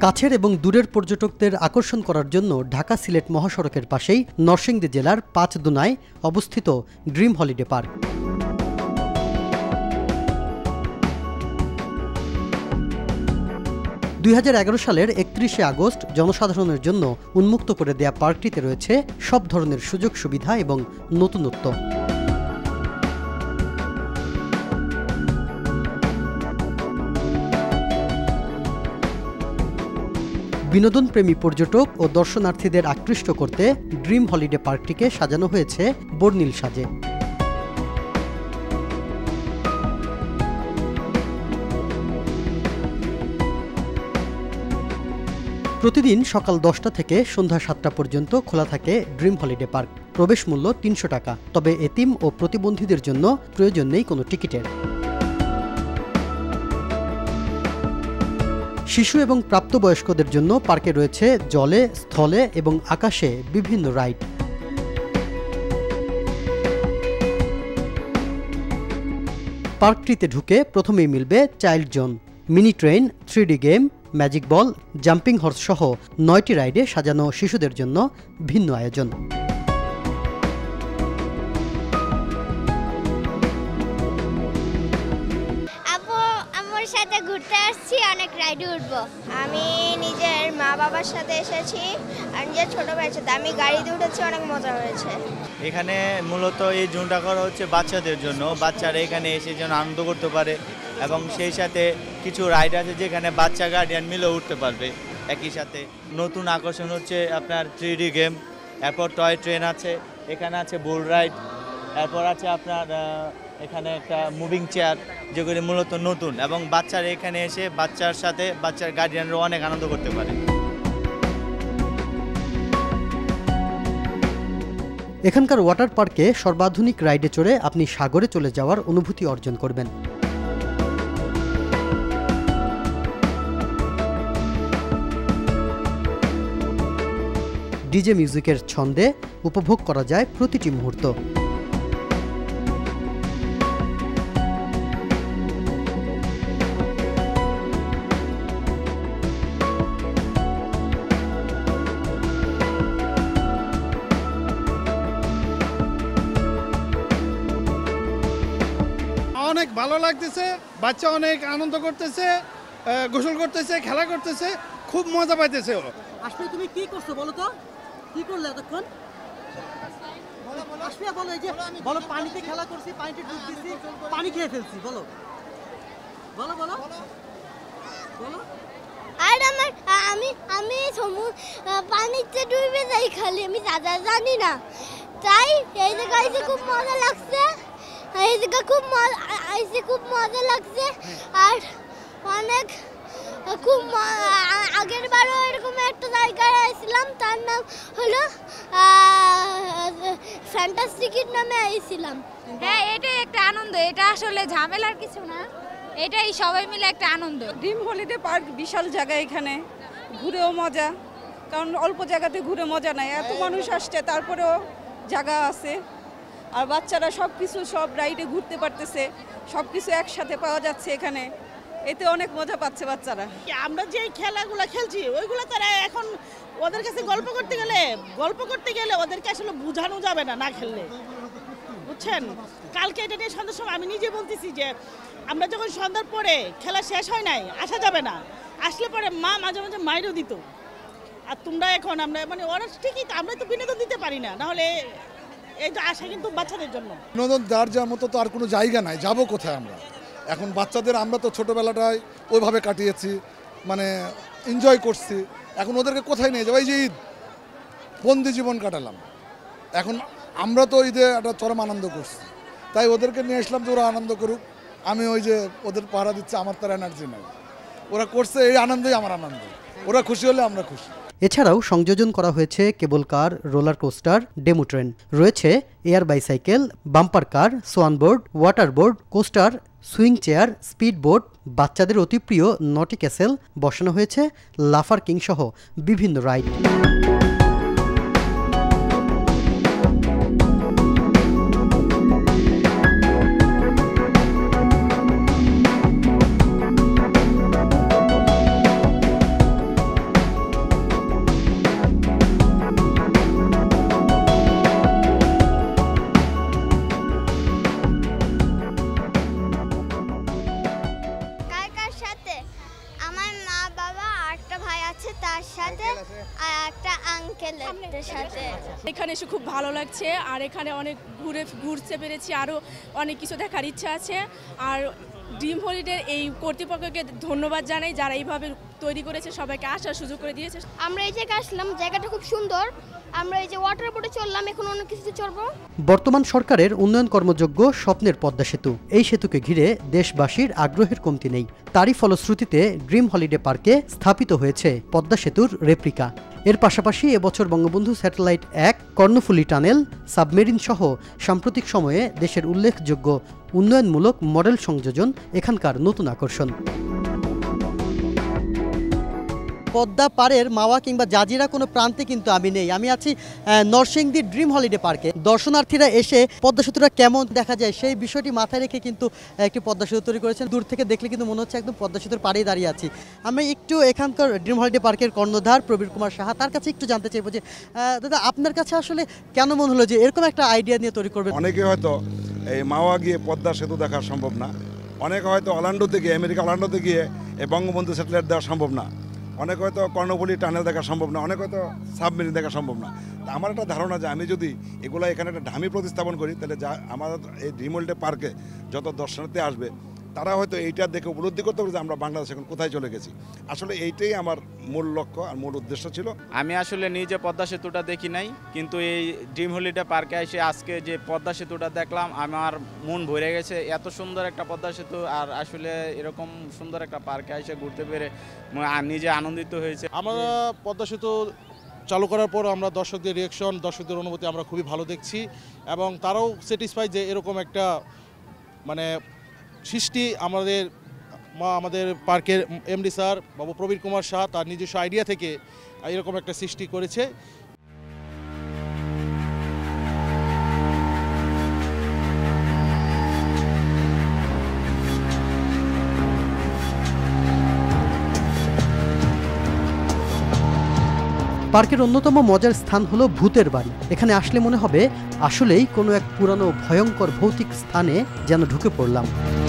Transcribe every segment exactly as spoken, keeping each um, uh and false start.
কাছের এবং দূরের পর্যটকদের আকর্ষণ করার জন্য ঢাকা সিলেট মহাসড়কের পাশেই নরসিংদী জেলার পাঁচদুনায় অবস্থিত ড্রিম হলিডে পার্ক। দুই হাজার এগারো সালের একত্রিশে আগস্ট জনসাধারণের জন্য উন্মুক্ত করে দেয়া পার্কটিতে রয়েছে সব ধরনের সুযোগ সুবিধা এবং নতুনত্ব। বিনোদনপ্রেমী পর্যটক ও দর্শনার্থীদের আকৃষ্ট করতে ড্রিম হলিডে পার্কটিকে সাজানো হয়েছে বর্ণিল সাজে। প্রতিদিন সকাল দশটা থেকে সন্ধ্যা সাতটা পর্যন্ত খোলা থাকে ড্রিম হলিডে পার্ক। প্রবেশ মূল্য তিনশো টাকা, তবে এতিম ও প্রতিবন্ধীদের জন্য প্রয়োজন নেই কোনো টিকিটের। শিশু এবং প্রাপ্তবয়স্কদের জন্য পার্কে রয়েছে জলে, স্থলে এবং আকাশে বিভিন্ন রাইড। পার্কটিতে ঢুকে প্রথমেই মিলবে child zone, mini train, three D game, magic ball, jumping horse সহ নয়টি রাইডে সাজানো শিশুদের জন্য ভিন্ন আয়োজন। সাথে ঘুরতে আসছি, অনেক রাইডে উঠবো। আমি নিজের মা বাবার সাথে এসেছি আর নিজের ছোট ভাইয়ের সাথে আমি গাড়িতে উঠেছি, অনেক মজা হয়েছে। এখানে মূলত এই জোনটা করা হচ্ছে বাচ্চাদের জন্য, বাচ্চারা এখানে এসে যেন আনন্দ করতে পারে এবং সেই সাথে কিছু রাইড আছে যেখানে বাচ্চা গার্ডিয়ান মিলে উঠতে পারবে। একই সাথে নতুন আকর্ষণ হচ্ছে আপনার থ্রি ডি গেম, এরপর টয় ট্রেন আছে, এখানে আছে বুল রাইড, এরপর আছে আপনার এখানে একটা মুভিং চেয়ার, যেগুলি মূলত নতুন এবং বাচ্চারা এখানে এসে বাচ্চার সাথে বাচ্চার গার্ডিয়ানরা অনেক আনন্দ করতে পারে। এখানকার ওয়াটার পার্কে সর্বাধুনিক রাইডে চড়ে আপনি সাগরে চলে যাওয়ার অনুভূতি অর্জন করবেন। ডিজে মিউজিকের ছন্দে উপভোগ করা যায় প্রতিটি মুহূর্ত। অনেক ভালো লাগতেছে, বাচ্চা অনেক আনন্দ করতেছে, গোসল করতেছে, খেলা করতেছে, খুব মজা পাইতেছে। আসলে তুমি কি করছো বলো তো, কি করলে এতক্ষণ? আসলে বলো, এই যে বলো পানিতে খেলা করছি, পানিতে ডুব দিছি, পানি খেয়ে ফেলছি, বলো বলো বলো বলো। আর আমার আমি আমি পানিতে ডুবে যাই খালি, আমি দাদা জানি না, তাই এই জায়গায় খুব মজা লাগছে। এই জায়গা খুব মজা খুব মজা লাগছে আর অনেক খুব আগের বারও এরকম একটা জায়গায় আসছিলাম, তার নাম হলো ফ্যান্টাস্টিকের নামে আইছিলাম। হ্যাঁ, এটাই একটা আনন্দ, এটা আসলে ঝামেলার কিছু না, এটাই সবাই মিলে একটা আনন্দ। ড্রিম হলিডে পার্ক বিশাল জায়গা, এখানে ঘুরেও মজা, কারণ অল্প জায়গাতে ঘুরে মজা নাই, এত মানুষ আসছে তারপরেও জায়গা আছে। আর বাচ্চারা সব কিছু সব রাইডে ঘুরতে পারতেছে, সব কিছু একসাথে পাওয়া যাচ্ছে এখানে, এতে অনেক মজা পাচ্ছে বাচ্চারা। আমরা যে খেলাগুলো খেলছি ওইগুলো তারা এখন ওদের কাছে গল্প করতে গেলে গল্প করতে গেলে ওদেরকে আসলে বোঝানো যাবে না না খেললে, বুঝছেন? কালকে এটা নিয়ে সন্ধ্যার সময় আমি নিজে বলতেছি যে আমরা যখন সন্ধ্যার পরে খেলা শেষ হয় নাই, আসা যাবে না, আসলে পরে মা মাঝে মাঝে মাইরও দিত। আর তোমরা এখন আমরা মানে ওরা ঠিকই, আমরা তো বিনোদন দিতে পারি না, নাহলে এই যে আসা কিন্তু বাচ্চাদের জন্য বিনোদন যার যার মতো তো আর কোনো জায়গা নাই, যাবো কোথায় আমরা এখন? বাচ্চাদের আমরা তো ছোটোবেলাটায় ওইভাবে কাটিয়েছি, মানে এনজয় করছি, এখন ওদেরকে কোথায় নিয়ে যাবো? এই যে ঈদ বন্দি জীবন কাটালাম, এখন আমরা তো ঈদে একটা চরম আনন্দ করছি, তাই ওদেরকে নিয়ে আসলাম যে ওরা আনন্দ করুক। আমি ওই যে ওদের পাহারা দিচ্ছে, আমার তার এনার্জি নাই, ওরা করছে, এই আনন্দই আমার আনন্দ, ওরা খুশি হলে আমরা খুশি। এছাড়াও সংযোজন করা হয়েছে cable car, roller coaster, demo train, রয়েছে air bicycle, bumper car, swan board, water board, coaster, swing chair, speed boat, বাচ্চাদের অতি প্রিয় নটি ক্যাসেল, বসানো হয়েছে লাফার কিং সহ বিভিন্ন রাইড। এখানে এসে খুব ভালো লাগছে, আর এখানে অনেক ঘুরে ঘুরতে পেরেছি, আরও অনেক কিছু দেখার ইচ্ছা আছে। আর ড্রিম হলিডে এই কর্তৃপক্ষকে ধন্যবাদ জানাই যারা এইভাবে তৈরি করেছে, সবাইকে আসার সুযোগ করে দিয়েছে। আমরা এই জায়গায় আসলাম, জায়গাটা খুব সুন্দর। আমরা এই যে ওয়াটার বোটে চললাম, এখন অনেক কিছু চড়বো। বর্তমান সরকারের উন্নয়ন কর্মযোগ্য স্বপ্নের পদ্মা সেতু, এই সেতুকে ঘিরে দেশবাসীর আগ্রহের কমতি নেই। তারই ফলশ্রুতিতে ড্রিম হলিডে পার্কে স্থাপিত হয়েছে পদ্মা সেতুর রেপ্লিকা। এর পাশাপাশি এবছর বঙ্গবন্ধু স্যাটেলাইট এক, কর্ণফুলী টানেল, সাবমেরিন সহ সাম্প্রতিক সময়ে দেশের উল্লেখযোগ্য উন্নয়নমূলক মডেল সংযোজন এখানকার নতুন আকর্ষণ। পদ্মা পাড়ের মাওয়া কিংবা জাজিরা কোনো প্রান্তে কিন্তু আমি নেই, আমি আছি নরসিংদীর ড্রিম হলিডে পার্কে। দর্শনার্থীরা এসে পদ্মা সেতুটা কেমন দেখা যায় সেই বিষয়টি মাথায় রেখে কিন্তু একটি পদ্মা সেতু তৈরি করেছেন। দূর থেকে দেখলে কিন্তু মনে হচ্ছে একদম পদ্মা সেতুর পাড়েই দাঁড়িয়ে আছি। আমি একটু এখানকার ড্রিম হলিডে পার্কের কর্ণধার প্রবীর কুমার সাহা, তার কাছে একটু জানতে চাইবো যে দাদা আপনার কাছে আসলে কেন মনে হলো যে এরকম একটা আইডিয়া নিয়ে তৈরি করবেন? অনেকে হয়তো এই মাওয়া গিয়ে পদ্মা সেতু দেখা সম্ভব না, অনেকে হয়তো অরল্যান্ডোতে গিয়ে আমেরিকা অরল্যান্ডোতে গিয়ে এই বঙ্গবন্ধু স্যাটেলাইট দেওয়া সম্ভব না, অনেক হয়তো কর্ণফুলী টানেল দেখা সম্ভব না, অনেক হয়তো সাবমেরিন দেখা সম্ভব না। তা আমার একটা ধারণা যে আমি যদি এগুলো এখানে একটা ঢামি প্রতিস্থাপন করি, তাহলে যা আমার এই ড্রিম হলিডে পার্কে যত দর্শনার্থী আসবে তারা হয়তো এইটা দেখে উপলব্ধি করতে পারে যে আমরা বাংলাদেশ এখন কোথায় চলে গেছি। আসলে এইটাই আমার মূল লক্ষ্য আর মূল উদ্দেশ্য ছিল। আমি আসলে নিজে পদ্মা সেতুটা দেখি নাই, কিন্তু এই ড্রিম হলিডে পার্কে এসে আজকে যে পদ্মা সেতুটা দেখলাম আমার মন ভরে গেছে। এত সুন্দর একটা পদ্মা সেতু, আর আসলে এরকম সুন্দর একটা পার্কে এসে ঘুরতে পেরে নিজে আনন্দিত হয়েছে। আমরা পদ্মা সেতু চালু করার পর আমরা দর্শকদের রিয়াকশন, দর্শকদের অনুভূতি আমরা খুবই ভালো দেখছি, এবং তারাও স্যাটিসফাই যে এরকম একটা মানে সৃষ্টি আমাদের মা আমাদের পার্কের এমডি স্যার বাবু প্রবীর কুমার শাহ তার নিজস্ব আইডিয়া থেকে এরকম একটা সৃষ্টি করেছে। পার্কের অন্যতম মজার স্থান হলো ভূতের বাড়ি। এখানে আসলে মনে হবে আসলেই কোনো এক পুরানো ভয়ঙ্কর ভৌতিক স্থানে যেন ঢুকে পড়লাম।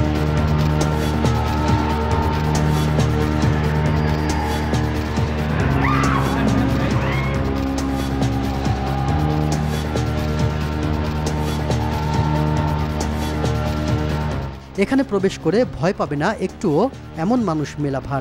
এখানে প্রবেশ করে ভয় পাবে না একটুও এমন মানুষ মেলা ভার।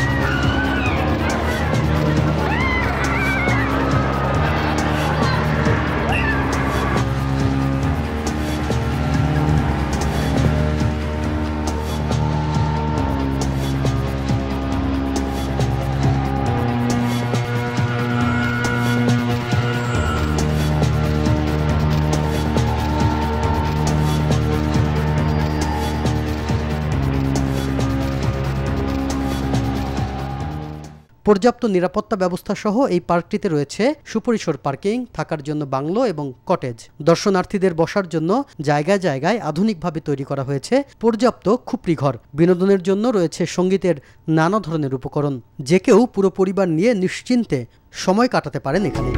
পর্যাপ্ত নিরাপত্তা ব্যবস্থা সহ এই পার্কটিতে রয়েছে সুপরিসর পার্কিং, থাকার জন্য বাংলো এবং কটেজ। দর্শনার্থীদের বসার জন্য জায়গায় জায়গায় আধুনিকভাবে তৈরি করা হয়েছে পর্যাপ্ত খুপড়ি ঘর। বিনোদনের জন্য রয়েছে সঙ্গীতের নানা ধরনের উপকরণ। যে কেউ পুরো পরিবার নিয়ে নিশ্চিন্তে সময় কাটাতে পারেন এখানে।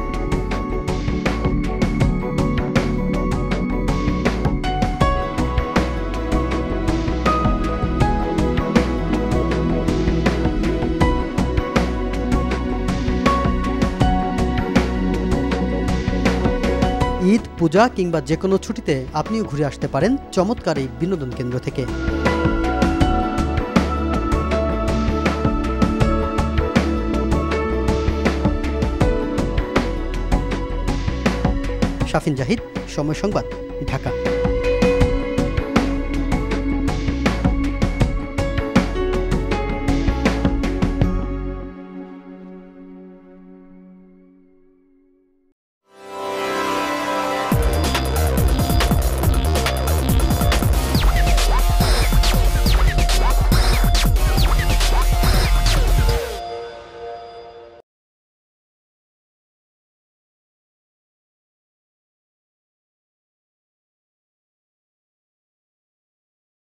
ঈদ, পূজা কিংবা যে কোনো ছুটিতে আপনিও ঘুরে আসতে পারেন চমৎকার এই বিনোদন কেন্দ্র থেকে। শাফিন জাহিদ, সময় সংবাদ, ঢাকা।